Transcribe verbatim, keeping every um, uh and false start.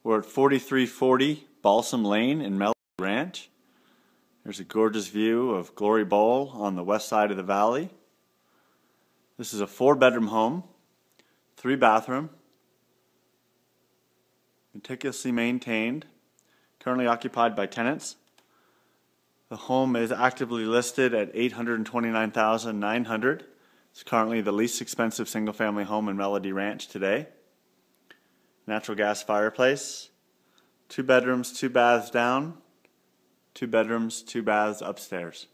We're at forty-three forty Balsam Lane in Melody Ranch. There's a gorgeous view of Glory Bowl on the west side of the valley. This is a four-bedroom home, three-bathroom, meticulously maintained, currently occupied by tenants. The home is actively listed at eight hundred twenty-nine thousand nine hundred dollars. It's currently the least expensive single-family home in Melody Ranch today. Natural gas fireplace, two bedrooms, two baths down, two bedrooms, two baths upstairs.